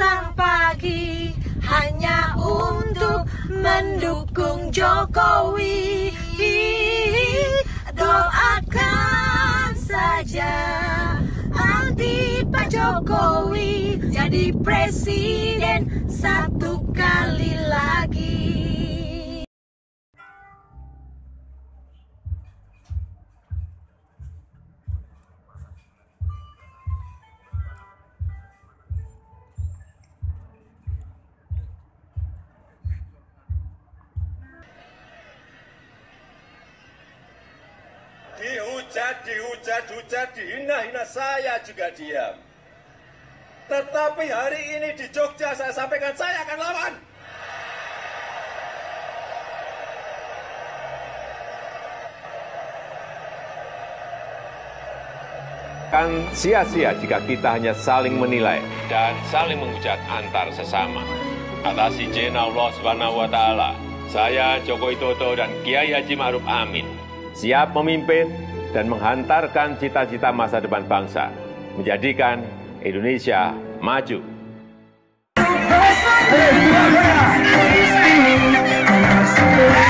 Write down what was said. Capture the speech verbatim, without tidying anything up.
pulang pagi hanya untuk mendukung Jokowi. Doakan saja anti Pak Jokowi jadi presiden satu kali lagi. Dihujat, dihujat, hujat, dihina-hina, saya juga diam. Tetapi hari ini di Jogja saya sampaikan saya akan lawan. Kan sia-sia jika kita hanya saling menilai dan saling menghujat antar sesama. Atas izin Allah Subhanahu wa Ta'ala, saya Joko Widodo dan Kiai Haji Ma'ruf Amin siap memimpin dan menghantarkan cita-cita masa depan bangsa, menjadikan Indonesia maju. Hey,